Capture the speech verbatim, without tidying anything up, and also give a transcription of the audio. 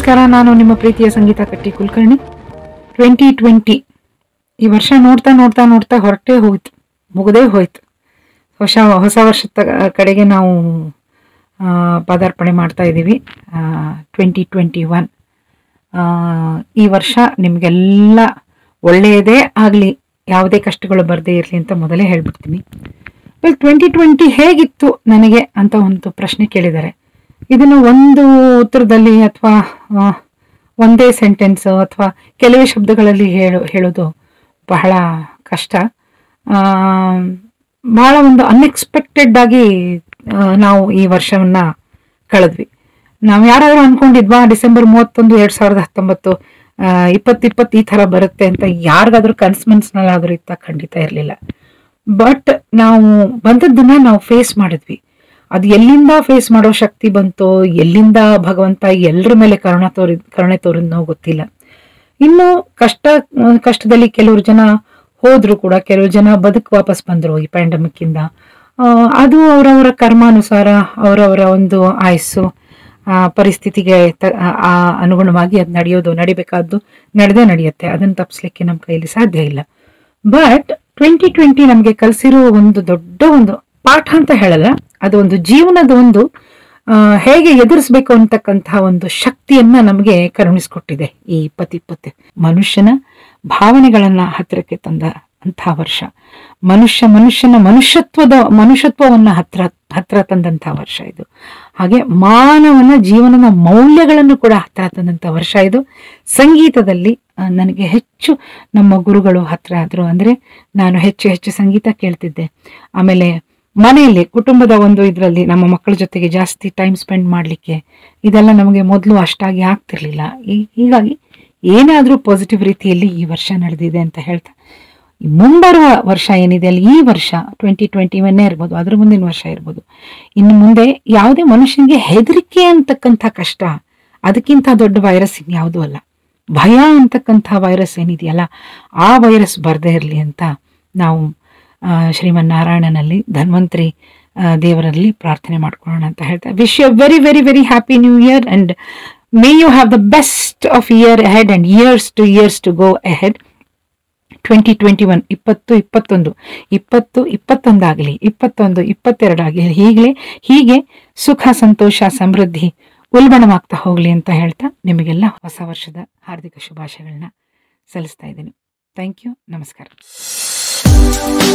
ನಮಸ್ಕಾರ, ನಾನು ನಿಮ್ಮ ಪ್ರೀತಿಯ ಸಂಗೀತ ಕಟ್ಟಿ ಕುಲಕರ್ಣಿ. ಟ್ವೆಂಟಿ ಟ್ವೆಂಟಿ ಈ ವರ್ಷ ನೋಡ್ತಾ ನೋಡ್ತಾ ನೋಡ್ತಾ ಹೊರಟೇ ಹೋಯ್ತು, ಮುಗದೇ ಹೋಯ್ತು. ಹೊಸ ಹೊಸ ವರ್ಷದ ಕಡೆಗೆ ನಾವು ಪದಾರ್ಪಣೆ ಮಾಡ್ತಾ ಇದ್ದೀವಿ. ಟ್ವೆಂಟಿ ಟ್ವೆಂಟಿ ಒನ್ ಈ ವರ್ಷ ನಿಮಗೆಲ್ಲ ಒಳ್ಳೆಯದೇ ಆಗಲಿ, ಯಾವುದೇ ಕಷ್ಟಗಳು ಬರದೇ ಇರಲಿ ಅಂತ ಮೊದಲೇ ಹೇಳ್ಬಿಡ್ತೀನಿ. ವೆಲ್, ಟ್ವೆಂಟಿ ಟ್ವೆಂಟಿ ಹೇಗಿತ್ತು ನನಗೆ ಅಂತ ಒಂದು ಪ್ರಶ್ನೆ ಕೇಳಿದ್ದಾರೆ. ಇದನ್ನು ಒಂದು ಉತ್ತರದಲ್ಲಿ ಅಥವಾ ಒಂದೇ ಸೆಂಟೆನ್ಸ್ ಅಥವಾ ಕೆಲವೇ ಶಬ್ದಗಳಲ್ಲಿ ಹೇಳೋ ಹೇಳೋದು ಬಹಳ ಕಷ್ಟ. ಬಹಳ ಒಂದು ಅನ್ಎಕ್ಸ್ಪೆಕ್ಟೆಡ್ ಆಗಿ ನಾವು ಈ ವರ್ಷವನ್ನ ಕಳೆದ್ವಿ. ನಾವು ಯಾರಾದ್ರೂ ಅನ್ಕೊಂಡಿದ್ವಾ ಡಿಸೆಂಬರ್ ಮೂವತ್ತೊಂದು ಎರಡ್ ಸಾವಿರದ ಹತ್ತೊಂಬತ್ತು ಇಪ್ಪತ್ತು ಇಪ್ಪತ್ತು ಈ ಥರ ಬರುತ್ತೆ ಅಂತ? ಯಾರಿಗಾದ್ರೂ ಕನ್ಸ್ ಮನ್ಸ್ನಲ್ಲಾದ್ರೂ ಇತ್ತ? ಖಂಡಿತ ಇರಲಿಲ್ಲ. ಬಟ್ ನಾವು ಬಂದದ್ದನ್ನ ನಾವು ಫೇಸ್ ಮಾಡಿದ್ವಿ. ಅದು ಎಲ್ಲಿಂದ ಫೇಸ್ ಮಾಡೋ ಶಕ್ತಿ ಬಂತೋ, ಎಲ್ಲಿಂದ ಭಗವಂತ ಎಲ್ಲರ ಮೇಲೆ ಕರುಣ ತೋರಿ ಕರುಣೆ ತೋರಿದ್ನೋ ಗೊತ್ತಿಲ್ಲ. ಇನ್ನು ಕಷ್ಟ ಕಷ್ಟದಲ್ಲಿ ಕೆಲವರು ಜನ ಹೋದ್ರು ಕೂಡ, ಕೆಲವು ಜನ ಬದುಕು ವಾಪಸ್ ಬಂದ್ರು ಈ ಪ್ಯಾಂಡಮಿಕ್ ಇಂದ. ಅದು ಅವರವರ ಕರ್ಮಾನುಸಾರ, ಅವರವರ ಒಂದು ಆಯಸ್ಸು ಪರಿಸ್ಥಿತಿಗೆ ಆ ಅನುಗುಣವಾಗಿ ಅದು ನಡೆಯೋದು, ನಡಿಬೇಕಾದ್ದು ನಡೆದೇ ನಡೆಯುತ್ತೆ. ಅದನ್ನು ತಪ್ಪಿಸ್ಲಿಕ್ಕೆ ನಮ್ಮ ಕೈಯಲ್ಲಿ ಸಾಧ್ಯ ಇಲ್ಲ. ಬಟ್ ಟ್ವೆಂಟಿ ಟ್ವೆಂಟಿ ನಮಗೆ ಕಲಿಸಿರೋ ಒಂದು ದೊಡ್ಡ ಒಂದು ಪಾಠ ಅಂತ ಹೇಳಲ್ಲ, ಅದು ಒಂದು ಜೀವನದ ಒಂದು ಹೇಗೆ ಎದುರಿಸ್ಬೇಕು ಅಂತಕ್ಕಂತಹ ಒಂದು ಶಕ್ತಿಯನ್ನ ನಮಗೆ ಕರುಣಿಸ್ಕೊಟ್ಟಿದೆ ಈ ಇಪ್ಪತ್ತಿಪ್ಪತ್ತು. ಮನುಷ್ಯನ ಭಾವನೆಗಳನ್ನ ಹತ್ತಿರಕ್ಕೆ ತಂದ ಅಂತಹ ವರ್ಷ, ಮನುಷ್ಯ ಮನುಷ್ಯನ ಮನುಷ್ಯತ್ವದ ಮನುಷ್ಯತ್ವವನ್ನ ಹತ್ರ ಹತ್ರ ತಂದಂತಹ ವರ್ಷ ಇದು. ಹಾಗೆ ಮಾನವನ ಜೀವನದ ಮೌಲ್ಯಗಳನ್ನು ಕೂಡ ಹತ್ರ ತಂದಂತಹ ವರ್ಷ ಇದು. ಸಂಗೀತದಲ್ಲಿ ನನಗೆ ಹೆಚ್ಚು ನಮ್ಮ ಗುರುಗಳು ಹತ್ರ ಆದ್ರು. ಅಂದ್ರೆ ನಾನು ಹೆಚ್ಚು ಹೆಚ್ಚು ಸಂಗೀತ ಕೇಳ್ತಿದ್ದೆ. ಆಮೇಲೆ ಮನೆಯಲ್ಲಿ ಕುಟುಂಬದ ಒಂದು ಇದರಲ್ಲಿ ನಮ್ಮ ಮಕ್ಕಳ ಜೊತೆಗೆ ಜಾಸ್ತಿ ಟೈಮ್ ಸ್ಪೆಂಡ್ ಮಾಡಲಿಕ್ಕೆ ಇದೆಲ್ಲ ನಮಗೆ ಮೊದಲು ಅಷ್ಟಾಗಿ ಆಗ್ತಿರ್ಲಿಲ್ಲ. ಹೀಗಾಗಿ ಏನಾದರೂ ಪಾಸಿಟಿವ್ ರೀತಿಯಲ್ಲಿ ಈ ವರ್ಷ ನಡೆದಿದೆ ಅಂತ ಹೇಳ್ತಾ, ಮುಂಬರುವ ವರ್ಷ ಏನಿದೆ ಅಲ್ಲಿ, ಈ ವರ್ಷ ಟ್ವೆಂಟಿ ಟ್ವೆಂಟಿ ಒನ್ನೇ ಇರ್ಬೋದು, ಅದ್ರ ಮುಂದಿನ ವರ್ಷ ಇರ್ಬೋದು, ಇನ್ನು ಮುಂದೆ ಯಾವುದೇ ಮನುಷ್ಯನಿಗೆ ಹೆದರಿಕೆ ಅಂತಕ್ಕಂಥ ಕಷ್ಟ, ಅದಕ್ಕಿಂತ ದೊಡ್ಡ ವೈರಸ್ ಇನ್ಯಾವುದೂ ಅಲ್ಲ. ಭಯ ಅಂತಕ್ಕಂಥ ವೈರಸ್ ಏನಿದೆಯಲ್ಲ, ಆ ವೈರಸ್ ಬರದೇ ಇರಲಿ ಅಂತ ನಾವು ಶ್ರೀಮನ್ನಾರಾಯಣನಲ್ಲಿ, ಧನ್ವಂತರಿ ದೇವರಲ್ಲಿ ಪ್ರಾರ್ಥನೆ ಮಾಡ್ಕೊಳ್ಳೋಣ ಅಂತ ಹೇಳ್ತಾ, wish you very very very happy new year and may you have the best of year ahead and years to years to go ahead. Twenty twenty one ಇಪ್ಪತ್ತು ಇಪ್ಪತ್ತೊಂದು ಇಪ್ಪತ್ತು ಇಪ್ಪತ್ತೊಂದಾಗಲಿ, ಇಪ್ಪತ್ತೊಂದು ಇಪ್ಪತ್ತೆರಡು ಆಗಲಿ, ಹೀಗೆ ಹೀಗೆ ಸುಖ ಸಂತೋಷ ಸಮೃದ್ಧಿ ಉಲ್ಬಣವಾಗ್ತಾ ಹೋಗ್ಲಿ ಅಂತ ಹೇಳ್ತಾ ನಿಮಗೆಲ್ಲ ಹೊಸ ವರ್ಷದ ಹಾರ್ದಿಕ ಶುಭಾಶಯಗಳನ್ನ ಸಲ್ಲಿಸ್ತಾ ಇದ್ದೀನಿ. Thank you. ನಮಸ್ಕಾರ.